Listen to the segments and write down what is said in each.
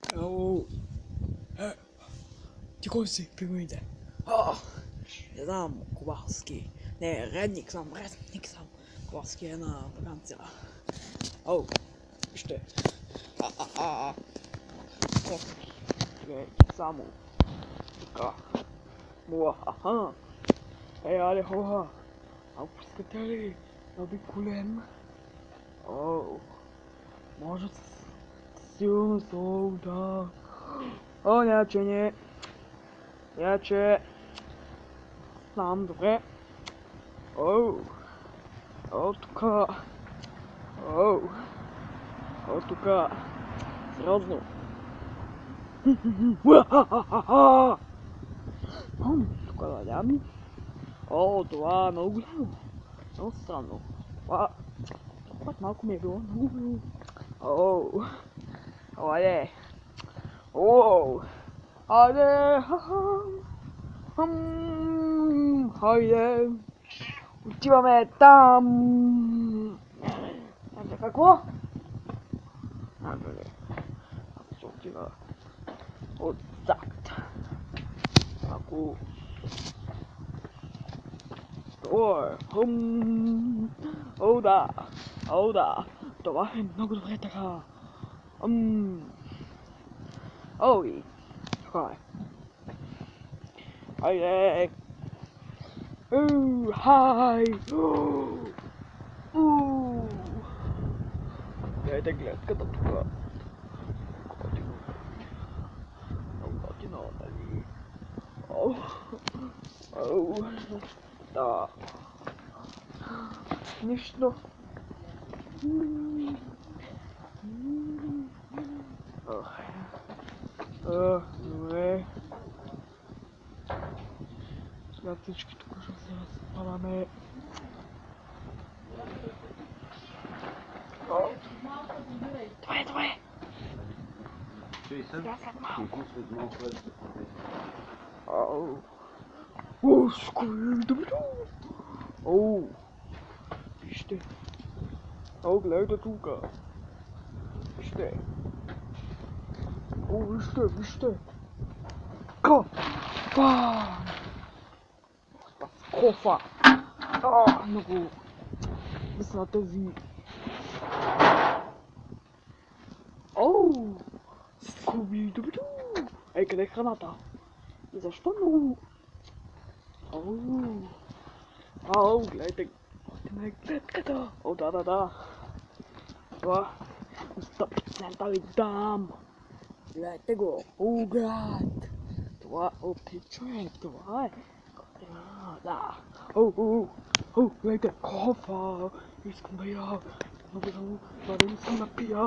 Ау. Ти кой си, пирамиде? О, не знам, Ковалски. Не, редник съм. Ковалски е на вакансия. О, вижте. Само. Така. Муахаха. Але хора. Ако искате ли да обиколем? О, може силно сол, да. О, няче. Знам, добре. О, тука. Тука. Сериозно. Тука валям. О, това е много голямо. Много странно. Пак малко ми е било много голямо. Айде. Хайде. Хайде. Отиваме там. За какво? Аз ще отива отзад. Ако... О, да. Това е много добре така. Ой. Така е. Хайде. Хай. Гледайте гледката тука. Готино, нали? Да. Нищо. Добре. Сега всички тук ще се разпадаме. Давай. Сега след малко. Скоро. Вижте. Гледайте тука. Вижте. Вижте. Катастрофа. Много. Мисля на тези. Скуби-дуби-ду. Ей, къде е храната? И защо много? Гледайте. Гледката. Да. Това. Стъпицата ви дам. Гледайте го. Град. Това човек. Това е. Да. Гледайте. Кофа. Искам да я. Много да не се напия.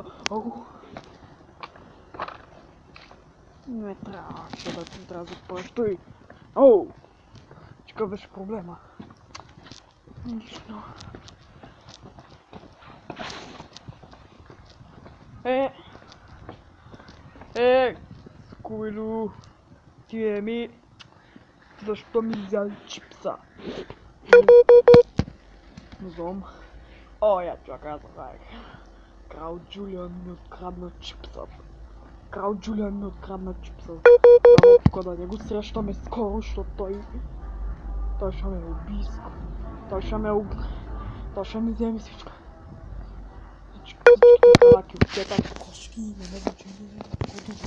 Не трябваше да запръща и... Какъв беше проблема? Нищо. Скуилу, ти ми, защо ми взяли чипса? Не знам. Я чакай, аз забравих. Крал Джулиан ми открадна чипса. Трябва тук да не го срещаме скоро, защото той ще ме уби. Той ще ми вземе всичко. Всички караки, обчета, кошки, не ме значение.